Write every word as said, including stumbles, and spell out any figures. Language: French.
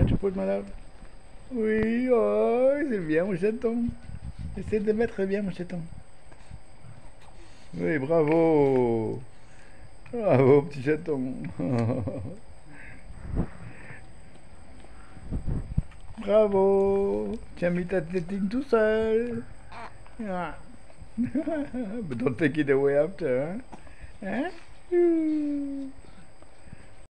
Try to put my love. Oui, oh, c'est bien mon chaton. Essaie de mettre bien mon chaton. Oui, bravo. Bravo, petit chaton. Bravo. Tu as mis ta tétine tout seul. Ah. But don't take it away after, hein? Hein?